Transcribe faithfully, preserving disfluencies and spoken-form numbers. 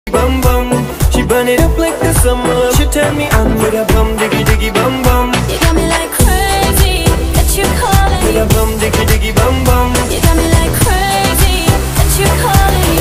Bum bum, she burn it up like the summer. She turn me on with a bum